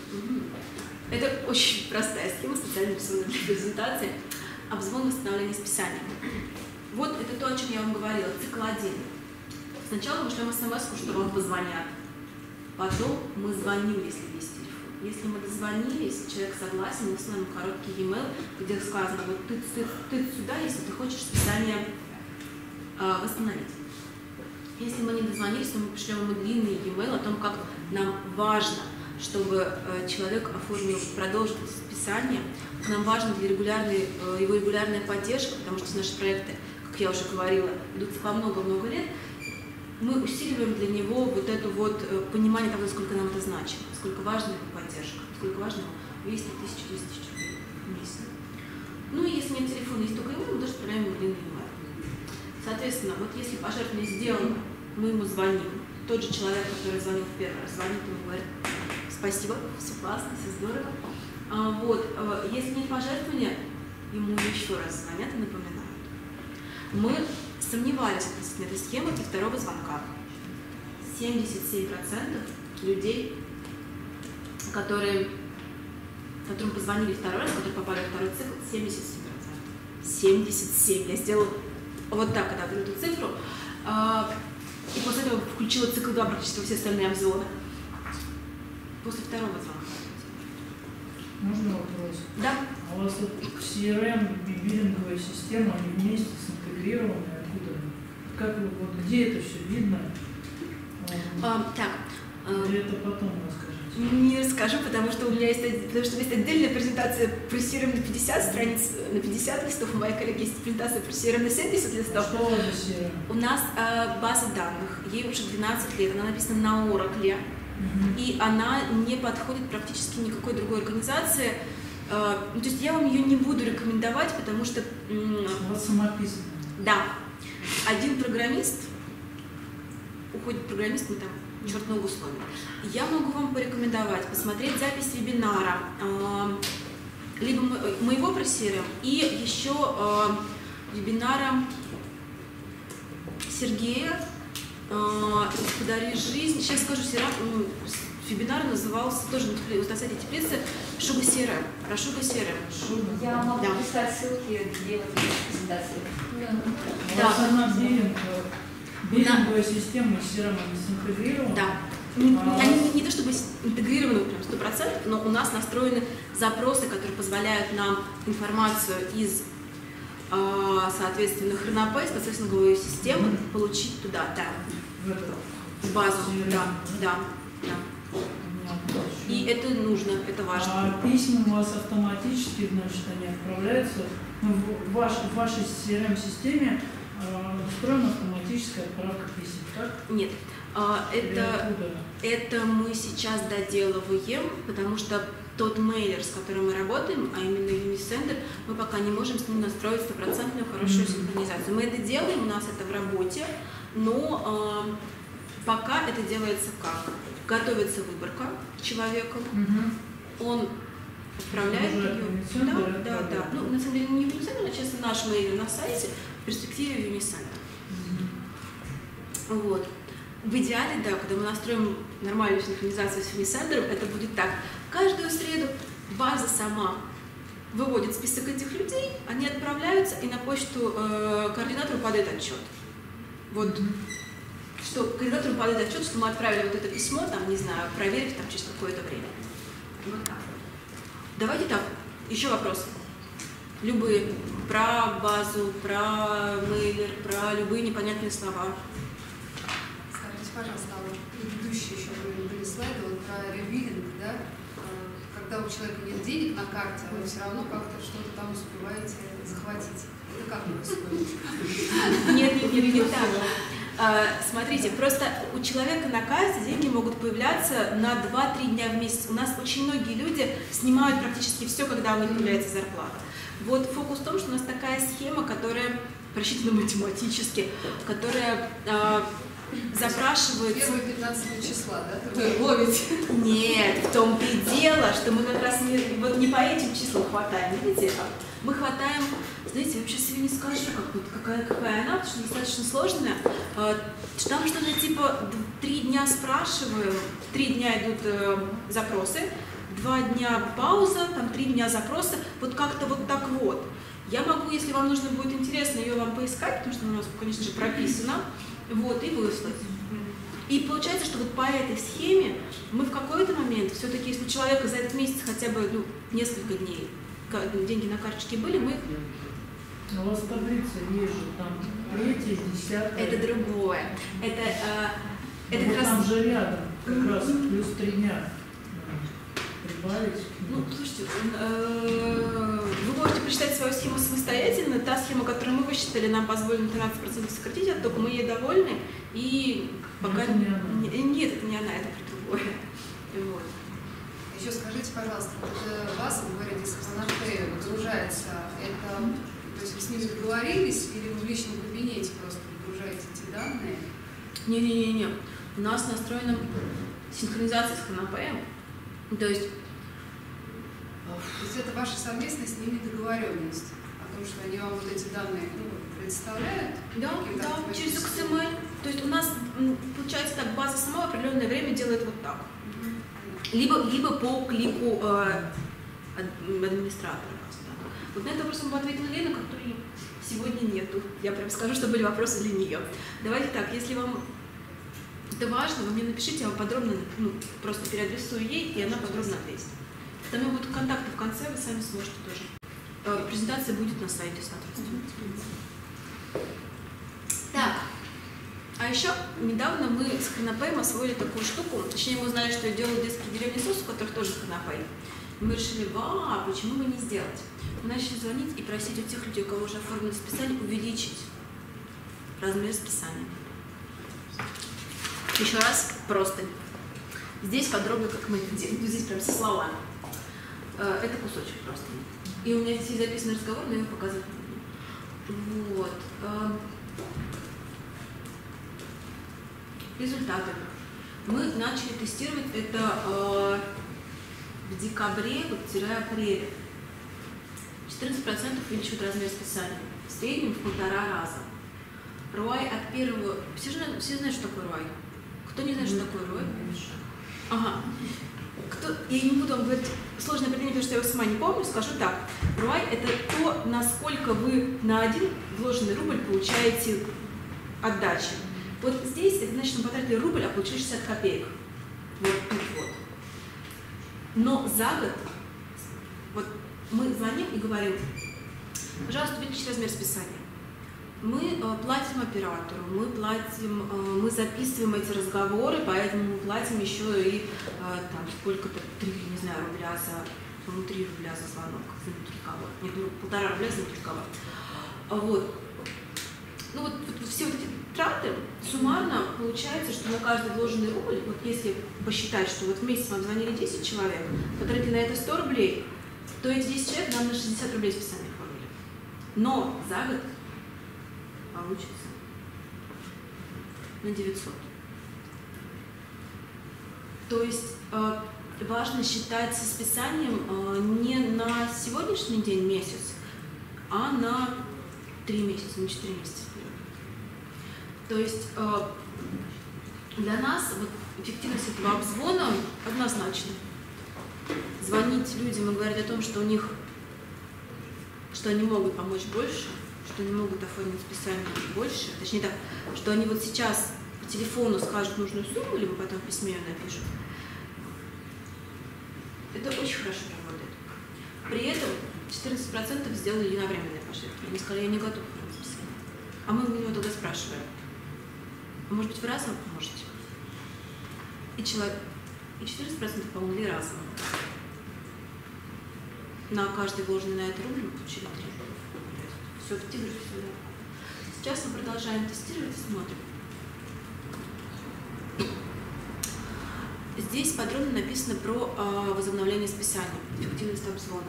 Это очень простая схема, специально рисована для презентации. Обзвон восстановления списания. Вот это то, о чем я вам говорила. Цикл один. Сначала мы шлем смс-ку, что вам позвонят. Потом мы звоним, если есть телефон. Если мы дозвонились, человек согласен, мы высылаем короткий e-mail, где сказано: вот ты, ты, ты сюда, если ты хочешь списание э, восстановить. Если мы не дозвонились, то мы пришлем ему длинный e-mail о том, как нам важно, чтобы э, человек оформил, продолжил списание. Нам важно для регулярной, э, его регулярная поддержка, потому что наши проекты, как я уже говорила, идут по много-много лет. Мы усиливаем для него вот это вот э, понимание того, сколько нам это значит, сколько важна его поддержка, сколько важно ему двести тысяч, двести тысяч рублей в месяц. Ну и если нет телефона, есть только email, мы тоже отправляем ему длинный email. Соответственно, вот если пожертвование сделано, мы ему звоним. Тот же человек, который звонил в первый раз, звонит ему, говорит: спасибо, все классно, все здорово. А, вот, а, если нет пожертвования, ему еще раз звонят и напоминают. Мы сомневались относительно этой схемы и второго звонка. семьдесят семь процентов людей, которые, которым позвонили второй раз, которые попали в второй цикл, семьдесят семь процентов. семьдесят семь. Я сделала вот так, когда говорю эту цифру. А, и после этого включила цикл два практически во все остальные обзоры. После второго звонка. Можно вопрос? Да. А у вас вот си эр эм и биллинговая система, они вместе синтегрированы? Откуда? Как вы, вот где это все видно? А, так. Или это потом расскажите? Не расскажу, потому что у меня есть, потому что есть отдельная презентация про си эр эм на пятьдесят страниц, на пятьдесят листов. У моей коллеги есть презентация про си эр эм на семьдесят листов. А что у вас за си эр эм? У нас э, база данных, ей уже двенадцать лет, она написана на Oracle, Угу. и она не подходит практически никакой другой организации. Э, то есть я вам ее не буду рекомендовать, потому что... Э, У вас самописано. да, один программист, уходит программист, мы там четных условий. Я могу вам порекомендовать посмотреть запись вебинара э, либо моего про си эр эм и еще э, вебинара Сергея э, «Подари жизнь». Сейчас скажу, ну, вебинар назывался тоже на сайте теплицы «Шуга си эр эм». Про Шуга си эр эм. Я могу Да. писать ссылки, где вот есть презентации. У Да. вас одна биллинг, биллинговая система с си эр эм интегрирована? Да. А- Они не, не то чтобы интегрированы прям сто процентов, но у нас настроены запросы, которые позволяют нам информацию из, э, соответственно, хронопей, процессинговой системы Мгм. получить туда, да, В эту в базу, си эр эм, да, да, да. Понятно. И это нужно, это важно. А письма у вас автоматически, значит, они отправляются. Ну, в, ваш, в вашей си эр эм-системе э, устроена автоматическая отправка писем, так? Нет, а, Или это, откуда? это мы сейчас доделываем, потому что тот мейлер, с которым мы работаем, а именно Unisender, мы пока не можем с ним настроить стопроцентную хорошую Мгм. синхронизацию. Мы это делаем, у нас это в работе, но э, пока это делается как? Готовится выборка человеку, Мгм. он отправляет Уже ее. Unisender Да, да, отправляет. да. Ну, на самом деле не Unisender, а честно наш мейлер на сайте, в перспективе Unisender. Мгм. Вот. В идеале, да, когда мы настроим нормальную синхронизацию с Unisender, это будет так. Каждую среду база сама выводит список этих людей, они отправляются, и на почту э, координатору падает отчет. Вот. Что координатору падает отчет, что мы отправили вот это письмо, там, не знаю, проверить там через какое-то время. Вот так. Давайте так, еще вопросы. Любые. Про базу, про мейлер, про любые непонятные слова. Скажите, пожалуйста, а вот предыдущие еще были, были слайды вот про ревилинг, да? А, Когда у человека нет денег на карте, а вы все равно как-то что-то там успеваете захватить. Это как происходит? Нет, нет, нет, не так. А, смотрите, просто у человека на карте деньги могут появляться на два-три дня в месяц. У нас очень многие люди снимают практически все, когда у них появляется зарплата. Вот фокус в том, что у нас такая схема, которая просчитана математически, которая а, запрашивает... Первые пятнадцатого числа, да? Вы ловите. Нет, в том-то и дело, что мы как раз не, вот не по этим числам хватаем, видите? Мы хватаем, знаете, я вообще себе не скажу, как, вот, какая, какая она, потому что достаточно сложная. А, Там что-то типа д- три дня спрашиваем, три дня идут э, запросы, два дня пауза, там три дня запросы, вот как-то вот так вот. Я могу, если вам нужно будет интересно, ее вам поискать, потому что она у нас, конечно же, прописана, вот, и выслать. И получается, что вот по этой схеме мы в какой-то момент, все-таки, если у человека за этот месяц хотя бы ну, несколько дней ка- деньги на карточке были, мы их... У вас таблица есть же, там третье, десятое. Это другое. Это, э, это Вот как там раз... же рядом, как раз плюс три дня. Прибавить. Ну, слушайте, э, вы можете посчитать свою схему самостоятельно. Та схема, которую мы высчитали, нам позволила на тринадцать процентов сократить, а только мы ей довольны. И пока... Это не она. Не- Нет, это не она, это про другое. Вот. Еще скажите, пожалуйста, вот эта база, вы говорите, если она выгружается, это, то есть вы с ними договорились или вы в личном кабинете просто выгружаете эти данные? Не-не-не-не. У нас настроена синхронизация с хронопеем. То есть То есть это ваша совместная с ними договоренность о том, что они вам вот эти данные ну, предоставляют? Да, каким-то да, автоматическим через икс эм эль. То есть у нас, м, получается так, база сама в определенное время делает вот так. Мгм. Либо, либо по клику э, ад- администратора. Да. Вот на этот вопрос мы ответила Лена, которой сегодня нету. Я прям скажу, что были вопросы для нее. Давайте так, если вам это важно, вы мне напишите, я вам подробно ну, просто переадресую ей, и она подробно ответит. Там будут контакты в конце, вы сами сможете тоже. Э, Презентация будет на сайте, соответственно. Так, а еще недавно мы с Хронопеем освоили такую штуку, точнее мы узнали, что делают детские деревни СОС, у которых тоже Хронопей. И мы решили, ва, почему бы не сделать? Мы начали звонить и просить у тех людей, у кого уже оформили списание, увеличить размер списания. Еще раз, просто. Здесь подробно, как мы это делаем. Ну, здесь прям со словами. Э, Это кусочек просто. И у меня здесь есть записанный разговор, но я его показывать не буду. Вот. Э, Результаты. Мы начали тестировать это э, в декабре, апреле. четырнадцать процентов увеличивают размер списания. В среднем в полтора раза. РОАЙ от первого... Все, же, все знают, что такое РОАЙ? Кто не знает, что такое РОАЙ? Ага. Кто... Я не буду вам говорить сложное определение, потому что я его сама не помню. Скажу так. РОАЙ – это то, насколько вы на один вложенный рубль получаете отдачи. Вот здесь, это значит, мы потратили рубль, а получили шестьдесят копеек. Вот тут вот. Но за год вот мы звоним и говорим: пожалуйста, увеличьте размер списания. Мы э, платим оператору, мы платим, э, мы записываем эти разговоры, поэтому мы платим еще и э, там сколько-то, три, не знаю, рубля за, по-моему, три рубля за звонок, внутри кого. Нет, ну, полтора рубля за внутри кого. Вот. Ну вот, вот все вот эти траты, суммарно получается, что на каждый вложенный рубль, вот если посчитать, что вот в месяц вам звонили десять человек, потратили на это сто рублей, то эти десять человек нам на шестьдесят рублей списания оформили. Но за год получится на девятьсот. То есть э, важно считать со списанием э, не на сегодняшний день, месяц, а на три месяца, на четыре месяца вперед. То есть э, для нас вот, эффективность этого обзвона однозначна. Звонить людям и говорить о том, что у них, что они могут помочь больше, что они могут оформить списание больше, точнее так, что они вот сейчас по телефону скажут нужную сумму, либо потом в письме ее напишут. Это очень хорошо работает. При этом четырнадцать процентов сделали единовременное пожертвование. Они сказали: я не готов оформить списание. А мы у него тогда спрашиваем: а может быть, вы разово поможете? И, человек... и четырнадцать процентов помогли разово. На каждый вложенный на это рубль мы получили три. Все в тигре, все да. Сейчас мы продолжаем тестировать и смотрим. Здесь подробно написано про э, возобновление списания, эффективность обзвона.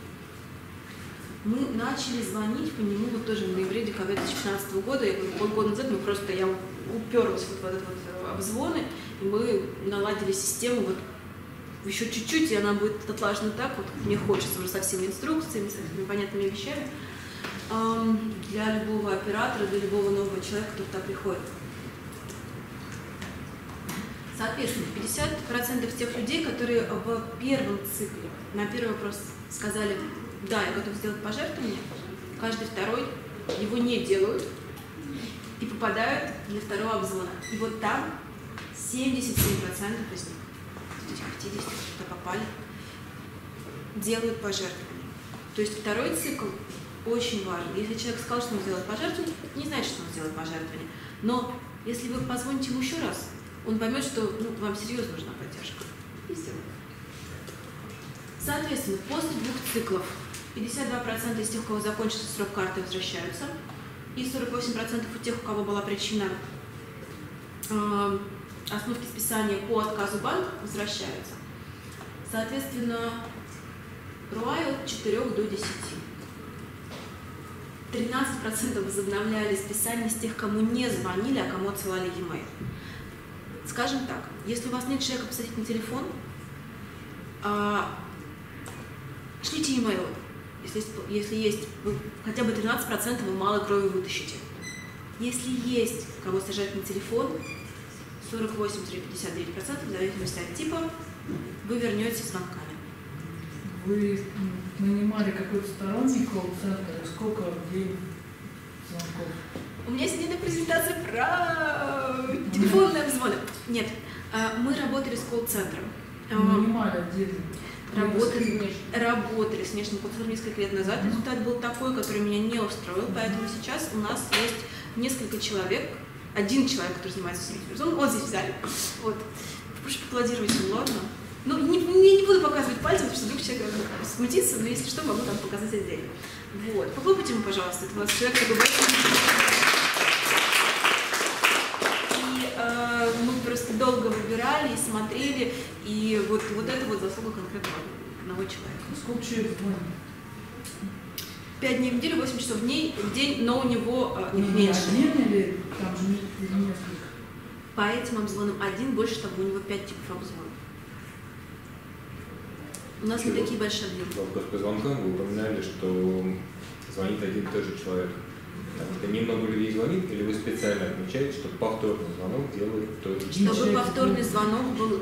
Мы начали звонить по нему вот тоже в ноябре-декабре две тысячи пятнадцатого года. Я говорю, полгода назад мы просто, я уперлась вот в этот вот обзвоны, и мы наладили систему вот еще чуть-чуть, и она будет отлажена так, вот мне хочется уже со всеми инструкциями, со всеми понятными вещами, эм, для любого оператора, для любого нового человека, кто туда приходит. Соответственно, пятьдесят процентов тех людей, которые в первом цикле на первый вопрос сказали: да, я готов сделать пожертвование, каждый второй его не делают и попадают для второго обзвона. И вот там семьдесят семь процентов из них, этих пятидесяти, кто попали, делают пожертвование. То есть второй цикл очень важен. Если человек сказал, что он сделает пожертвование, не значит, что он сделает пожертвование. Но если вы позвоните ему еще раз, он поймет, что ну, вам серьезно нужна поддержка. И сделает. Соответственно, после двух циклов пятьдесят два процента из тех, у кого закончится срок карты, возвращаются, и сорок восемь процентов у тех, у кого была причина э, остановки списания по отказу банка, возвращаются. Соответственно, РОАЙ от четырёх до десяти. тринадцать процентов возобновляли списание с тех, кому не звонили, а кому отсылали e-mail. Скажем так, если у вас нет человека посадить на телефон, э, шлите e-mail. Если есть, если есть вы, хотя бы тринадцать процентов, вы малой крови вытащите. Если есть кого сажать на телефон, сорок восемь — пятьдесят девять процентов, в зависимости от типа, вы вернетесь звонками. Вы нанимали какой-то сторонний колл-центр, сколько в день звонков? У меня сегодня презентация про телефонные обзвоны. Нет, мы работали с колл-центром. Нанимали отдельно. Работали, работали с внешним колл-центром несколько лет назад. Результат был такой, который меня не устроил, поэтому сейчас у нас есть несколько человек, один человек, который занимается всеми персонами, он здесь в зале. Вот. Прошу поаплодировать ему, ладно? Ну, не, не, не буду показывать пальцем, потому что вдруг человек смутится, но если что, могу там показать отдельно. Вот. Похлопайте ему, пожалуйста, это у вас человек такой большой. И э, мы просто долго выбирали и смотрели, и вот, вот это вот заслуга конкретного одного человека. Сколько человек звонит? Пять дней в неделю, восемь часов в день, в день, но у него э, Не меньше. один или там же несколько? по этим обзвонам один, больше того, у него пять типов обзвонов. У нас не Чего? такие большие объемы. Вопрос по звонкам. Вы упоминали, что звонит один и тот же человек. Так, это немного людей звонит, или вы специально отмечаете, что повторный звонок делает тот же человек? Чтобы повторный звонок был...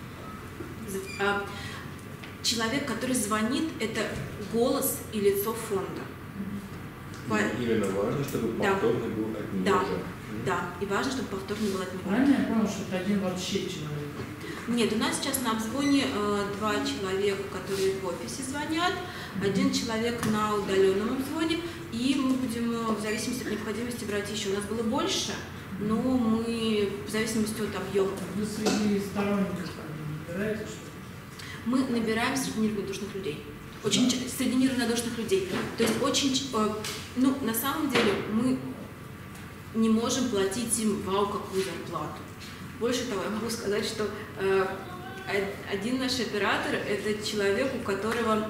а, Человек, который звонит, это голос и лицо фонда. По- Именно важно, чтобы Да. повторный был от него Да. же. Да, и важно, чтобы повторный был от него. Правильно я понял, что это один вообще человек? Нет, у нас сейчас на обзвоне э, два человека, которые в офисе звонят, один человек на удаленном обзвоне, и мы будем э, в зависимости от необходимости брать еще. У нас было больше, но мы в зависимости от объема. Вы среди сторонников набираете что-то? Мы набираем среди неравнодушных людей. Очень ч- среди неравнодушных людей. То есть очень, ч- э, ну, на самом деле мы не можем платить им вау какую зарплату. Больше того, я могу сказать, что э, од- один наш оператор – это человек, у которого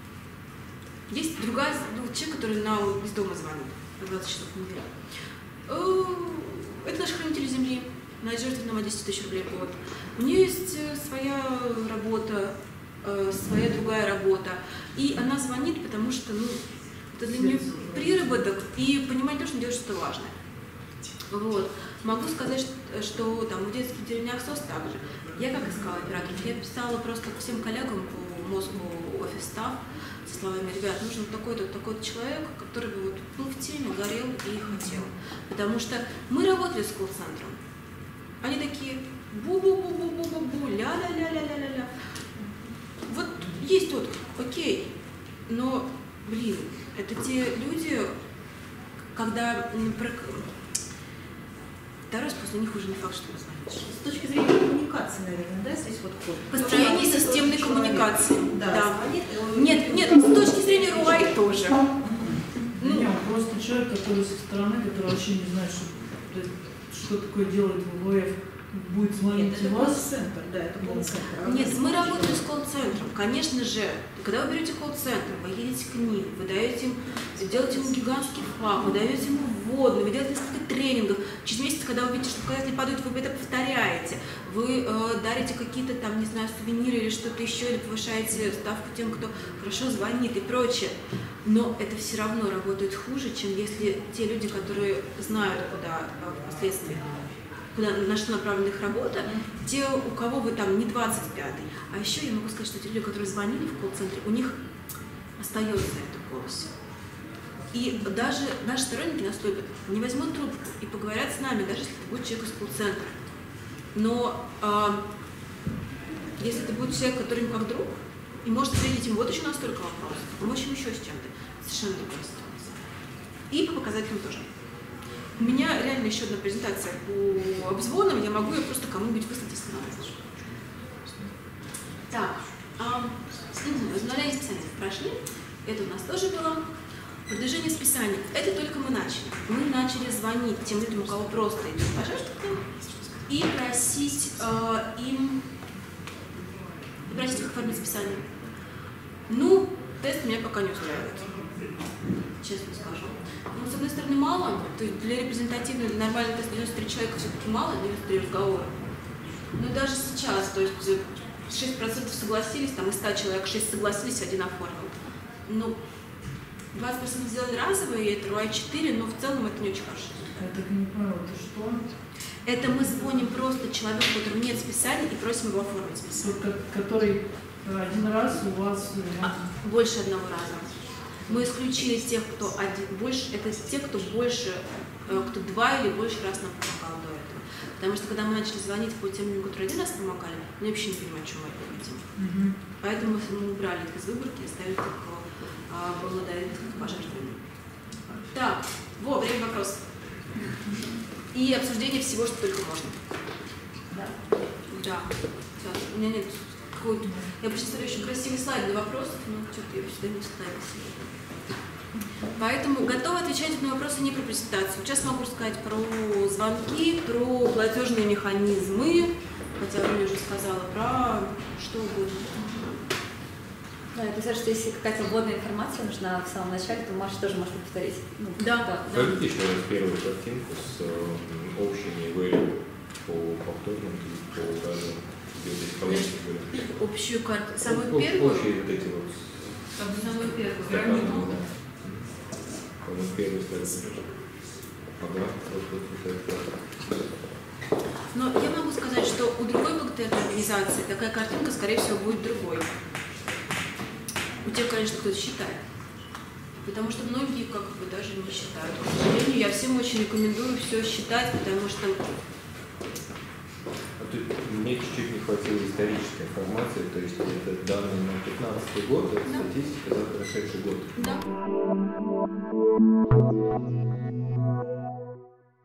есть другая, ну, человек, который на, из дома звонит на двадцать часов в неделю. Э, Это наш хранитель земли. Она жертвует нам десять тысяч рублей в год. У нее есть э, своя работа, э, своя другая работа. И она звонит, потому что, ну, это для нее приработок и понимание того, что она делает что-то важное. Вот. Могу сказать, что, что там в детских деревнях СОС также. Я как искала операторов, я писала просто всем коллегам по мозгу офис став со словами: ребят, нужен такой-то, такой-то человек, который бы вот, ну, в теме горел и хотел. Потому что мы работали с колл-центром. Они такие бу-бу-бу-бу-бу-бу, ля-ля-ля-ля-ля-ля. Вот есть отклик, окей, но, блин, это те люди, когда м, про- второй раз после них уже не факт, что вы звоните. С точки зрения коммуникации, наверное, да, здесь вот ход. Построение Звонит системной тот же человек. коммуникации. Да, Да. звонит, и он- Нет, нет, с точки зрения РУАИ тоже. Ну, не, он просто человек, который со стороны, который вообще не знает, что, что такое делает ВВФ, будет звонить Нет, это вас. колл-центр, да, это колл-центр. Нет, мы работаем с колл-центром. Конечно же, когда вы берете колл-центр, вы едете к ним, вы даете им, делаете ему гигантский флаг, вы даете ему вводную, вы делаете несколько тренингов. Через месяц, когда вы видите, что показатели падают, вы это повторяете. Вы э, дарите какие-то там, не знаю, сувениры или что-то еще, или повышаете ставку тем, кто хорошо звонит и прочее. Но это все равно работает хуже, чем если те люди, которые знают, куда э, впоследствии, куда, на что направлена их работа, те, у кого вы там не двадцать пятый. А еще я могу сказать, что те люди, которые звонили в колл-центре, у них остается это в голосе. И даже наши сторонники нас любят, не возьмут трубку и поговорят с нами, даже если это будет человек из колл-центра. Но э, если это будет человек, который им как друг, и может ответить им: вот еще настолько вопросов, помочь им еще с чем-то, совершенно другая ситуация. И по показателям тоже. У меня реально еще одна презентация по обзвонам, я могу ее просто кому-нибудь выслать, если надо. Так, а, возобновление списания прошли, это у нас тоже было. Продвижение списания. Это только мы начали. Мы начали звонить тем людям, у кого просто идет пожертвование, и просить э, им и просить их оформить списание. Ну, тест меня пока не устраивает, честно скажу. Ну, с одной стороны, мало, то есть для репрезентативного, для нормального теста девяносто три человека все-таки мало, девяносто три разговора. Но даже сейчас, то есть шесть процентов согласились, там из ста человек шесть согласились, один оформил. Ну, двадцать процентов сделали разовые, и это РУАИ четыре, но в целом это не очень хорошо. Я так и не понял, это что? Это мы звоним просто человеку, у которого нет списания, и просим его оформить списание. Тот, ко- который один раз у вас... э, Больше одного раза. Мы исключили тех, кто один, больше, это те, кто больше, э, кто два или больше раз нам помогал до этого. Потому что когда мы начали звонить по тем людям, которые один раз помогали, мы вообще не понимаем, о чем мы говорим. Мгм. Поэтому мы убрали их из выборки и оставили как э, благодарить как пожертвование. Так, во, время вопросов. И обсуждение всего, что только можно. Да. Да. Сейчас. У меня нет какой-то... Я представляю очень красивый слайд для вопросов, но что-то я сюда не вставила сегодня. Поэтому готова отвечать на вопросы не про презентацию. Сейчас могу сказать про звонки, про платежные механизмы, хотя я уже сказала, про что угодно. Да, я представляю, что если какая-то вводная информация нужна в самом начале, то Маша тоже может повторить. Ну, Да. Покажите еще раз первую картинку с э, общими value. по повторным и по разным биотехнологиям. Общую карту, самую Ну, первую? Общие вот эти вот Самую первую. стаканы, да. По-моему, первый стакан. Ага, вот, вот, вот это. Но я могу сказать, что у другой благотворительной организации такая картинка, скорее всего, будет другой. У тех, конечно, кто-то считает. Потому что многие как бы даже не считают. К сожалению, я всем очень рекомендую все считать, потому что... А тут мне чуть-чуть не хватило исторической информации, то есть это данные на пятнадцатый год, это Да. статистика за прошедший год. Да.